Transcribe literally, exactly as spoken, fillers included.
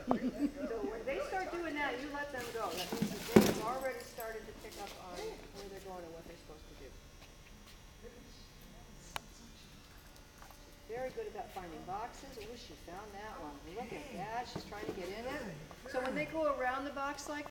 So when they start doing that, you let them go. That means that they have already started to pick up on where they're going and what they're supposed to do. Very good about finding boxes. Ooh, she found that one. Look at that. She's trying to get in it. So when they go around the box like